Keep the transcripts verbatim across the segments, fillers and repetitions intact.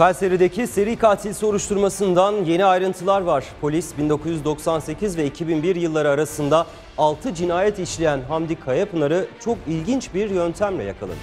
Kayseri'deki seri katil soruşturmasından yeni ayrıntılar var. Polis bin dokuz yüz doksan sekiz ve iki bin bir yılları arasında altı cinayet işleyen Hamdi Kayapınar'ı çok ilginç bir yöntemle yakaladı.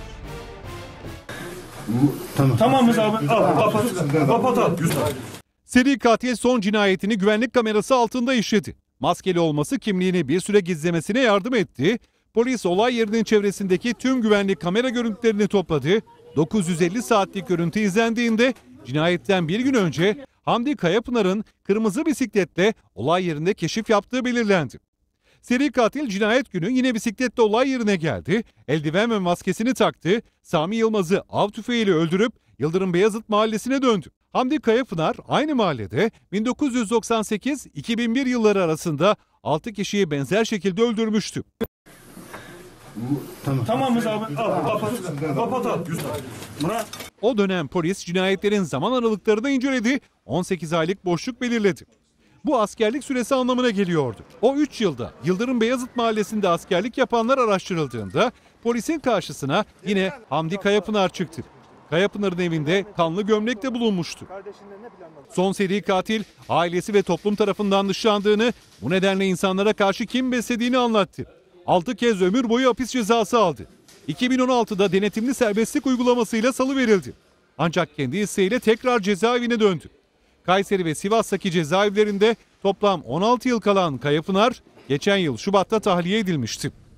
Tamam. Tamamız abi. Al, kapat, kapat al. Seri katil son cinayetini güvenlik kamerası altında işledi. Maskeli olması kimliğini bir süre gizlemesine yardım etti. Polis olay yerinin çevresindeki tüm güvenlik kamera görüntülerini topladı. dokuz yüz elli saatlik görüntü izlendiğinde cinayetten bir gün önce Hamdi Kayapınar'ın kırmızı bisikletle olay yerinde keşif yaptığı belirlendi. Seri katil cinayet günü yine bisikletle olay yerine geldi. Eldiven ve maskesini taktı. Sami Yılmaz'ı av tüfeğiyle öldürüp Yıldırım Beyazıt mahallesine döndü. Hamdi Kayapınar aynı mahallede bin dokuz yüz doksan sekiz iki bin bir yılları arasında altı kişiyi benzer şekilde öldürmüştü. Tamam. Tamamız abi. Al, kapat, kapat al. O dönem polis cinayetlerin zaman aralıklarını inceledi, on sekiz aylık boşluk belirledi. Bu askerlik süresi anlamına geliyordu. O üç yılda Yıldırım Beyazıt mahallesinde askerlik yapanlar araştırıldığında polisin karşısına yine Hamdi Kayapınar çıktı. Kayapınar'ın evinde kanlı gömlekle bulunmuştu. Son seri katil ailesi ve toplum tarafından dışlandığını, bu nedenle insanlara karşı kin beslediğini anlattı. altı kez ömür boyu hapis cezası aldı. iki bin on altıda denetimli serbestlik uygulamasıyla salıverildi. Ancak kendi isteğiyle tekrar cezaevine döndü. Kayseri ve Sivas'taki cezaevlerinde toplam on altı yıl kalan Kayapınar geçen yıl Şubat'ta tahliye edilmişti.